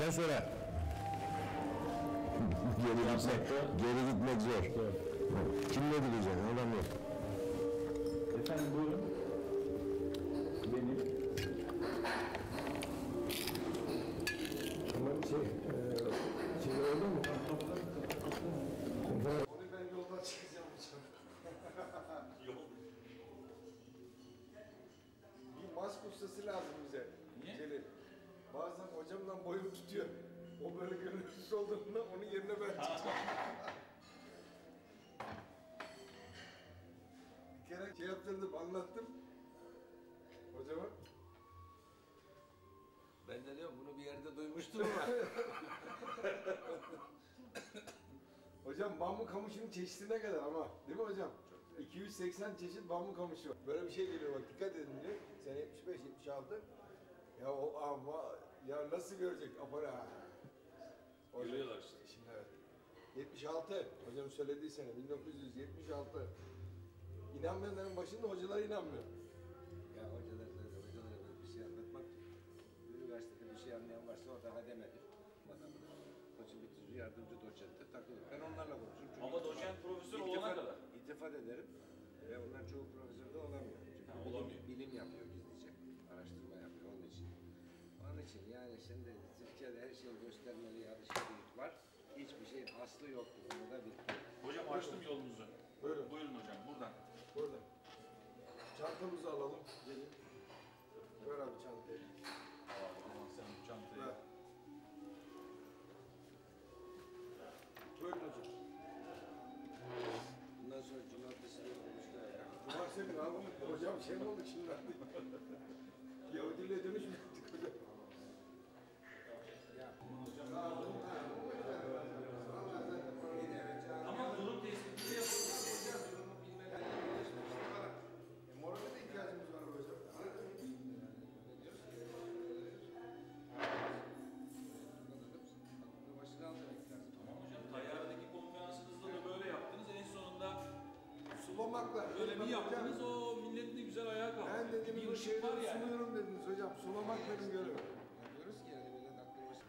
saatten sonra. Geri gitmek zor. Kimle gideceksin? Adam yok. Efendim buyurun. Benim. Ama şey oldu mu? Onu ben yoldan çıkacağım hocam. Yol. Bir mask ustası lazım bize. Niye? Celil. Bazen hocamdan boyum tutuyor. O böyle gönülsüz olduğunda onun yerine ben tutacağım. Bir kere şey yaptırdım, anlattım. Hocama. Ben de diyorum bunu bir yerde duymuştum ama. Hocam bambu kamışının çeşidine kadar ama. Değil mi hocam? 280 çeşit bambu kamışı var. Böyle bir şey geliyor bak, dikkat edin diyor. Sen 75, 76. Ya o ama ya nasıl görecek apara? Görüyorlar işte. Şimdi evet. 76. Hocam söylediği sene 1976. İnanmayanların başında hocalar inanmıyor. Ya hocalara bir şey anlatmak. Üniversitede bir şey anlayan varsa o da demedi. Bana koçu bitirir, yardımcı doçentte takılır. Ben onlarla konuşurum. Çünkü Ama doçent profesör olana kadar. İltifat ederim. Ve onlar çoğu profesör de olamıyor. Çünkü olamıyor. bilim yapıyor gizlice. Araştırma yapıyor onun için. Onun için yani şimdi Türkiye'de her şeyi göstermeli yarışçılık var. Hiçbir şeyin aslı yoktu. Bunu da bil. Hocam açtım yolunuzu. Buyurun. Buyurun hocam buradan. Burada. Çantamızı alalım. Gelin. Ver abi çantayı. Tamam sen bu çantayı. Ver. Buyurun hocam. Bundan sonra cumartesi de olmuşlar ya. Cumartesi abi hocam şey mi oldu şimdi? Yahudiliğe dönüş mü ettik hocam? Ama durum tespiti yapıldı. Morale de ihtiyacımız var hocam. Başını aldırmak lazım. Tamam hocam Tayyar'daki konferansınızda da böyle yaptınız. En sonunda Sulamakla. böyle bir yaptınız o millet ne güzel ayağa kalktı. Ben Bir dediğim ışık var şeyleri yani. sunuyorum dediniz hocam. Sulamak benim görevim. Diyoruz ki yani millet aklı başı.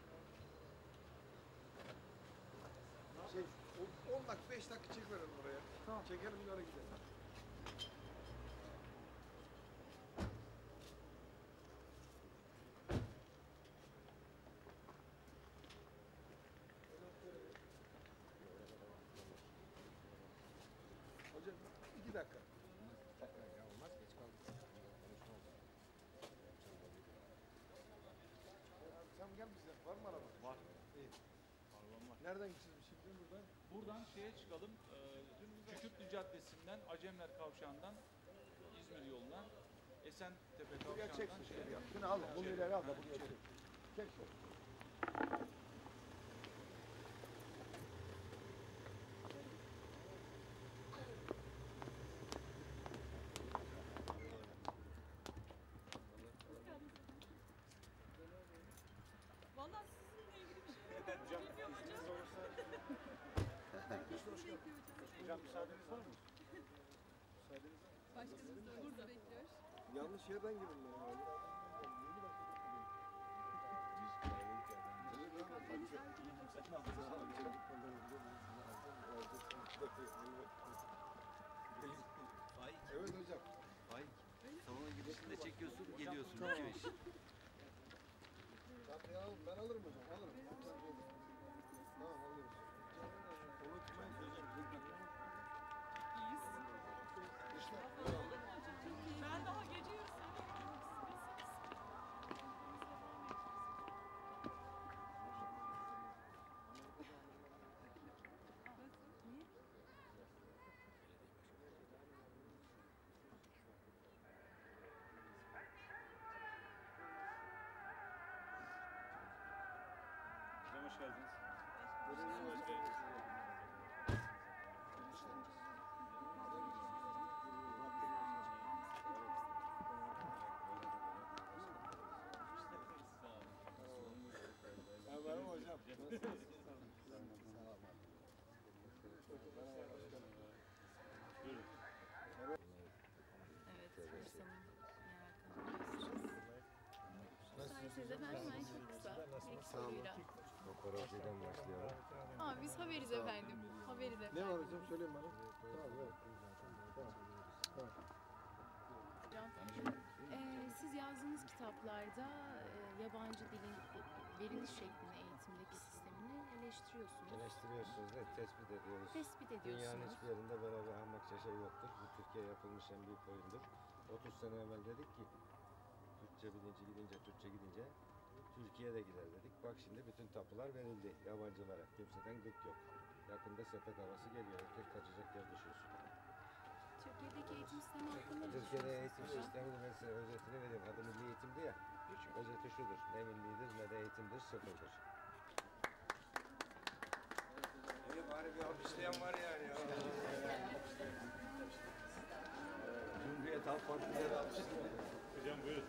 Şey, 10 dakika, 5 dakika çek verelim oraya. Tamam. Çekelim bir ara gidelim. Hocam 2 dakika. Ya olmaz geç kaldık. Konuşma oldu. Sen gel bizden. Var mı araba? Var. İyi. Pardon var. Nereden gideceğiz şimdi buradan? Buradan şeye çıkalım. Kükürtlü Caddesi'nden, Acemler Kavşağı'ndan İzmir yoluna, Esentepe Buraya Kavşağı'ndan çeksin şöyle yap. Şunu al. Bunu ileri al da buraya çek. Çek şöyle. Vallahi sizinle ilgili bir şey var. Bilmiyorum hocam. Hocam müsaadeniz var mı? Müsaadeniz var mı? Başkanımız da burada bekliyor. Yanlış yerden girin ben. Evet hocam. Ay, salona girişinde çekiyorsun, geliyorsun, bitiyor iş. Çantayı alalım. Ben alırım hocam. Alırım. Tamam alıyoruz. Unutmayın hocam. İyiyiz. İşte. Ben daha gece yarısı. Hocam hoş geldiniz. Merhaba hocam. Nasılsınız? Evet, Bursa'nın merakını. Nasılsınız efendim? Ben çok kısa. ilk soruyla. Kooperatiften başlayalım. Ha, biz haberiz efendim. Haberiz efendim. Ne var hocam? Söyleyin bana. Tamam, evet. Hocam, siz yazdığınız kitaplarda yabancı dilin veriliş şeklini, eğitimdeki sistemini eleştiriyorsunuz. Eleştiriyorsunuz, ne? Tespit ediyoruz. Tespit ediyorsunuz. Dünyanın hiçbir yerinde böyle bir ahmakça şey yoktur. Bu Türkiye yapılmış en büyük oyundur. 30 sene evvel dedik ki Türkçe bilinci gidince, Türkçe gidince Türkiye'de gider dedik. Bak şimdi bütün tapular verildi yabancılara. Kimseden gık yok. Yakında sepet havası geliyor. Herkes kaçacak yer düşüyorsun. Türkiye'deki eğitim sistemi hakkında ne Türkiye'de düşünüyorsunuz eğitim hocam? sistemini ben size özetini vereyim. Adı milli eğitimdi ya. Özeti şudur. Ne millidir ne de eğitimdir, sıfırdır. İyi bari bir alkışlayan var yani. Cumhuriyet Halk Partisi'ne alkışlıyor. Hocam buyurun.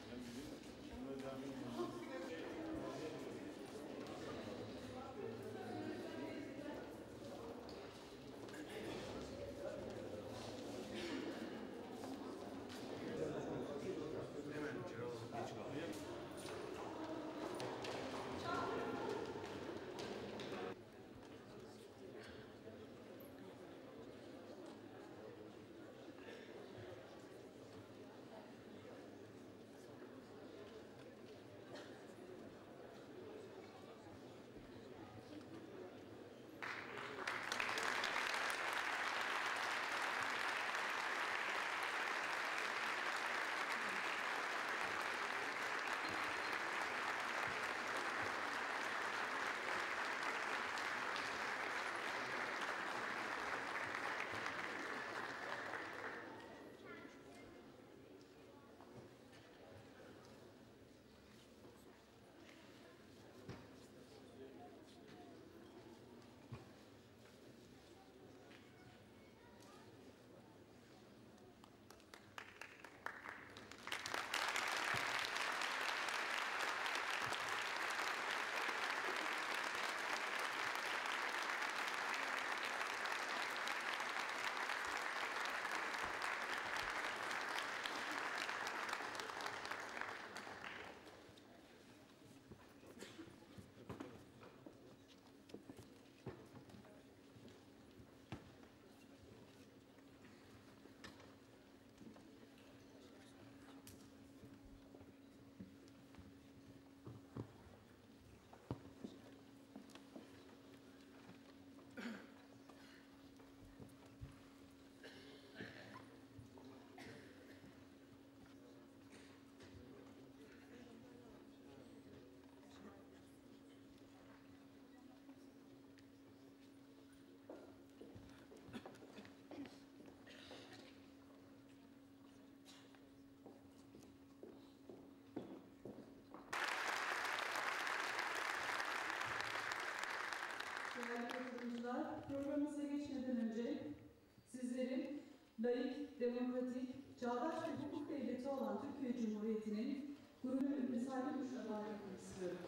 Değerli katılımcılar, programımıza geçmeden önce sizlerin laik, demokratik, çağdaş ve hukuk devleti olan Türkiye Cumhuriyeti'nin gurur ve misali duruşunu istiyorum.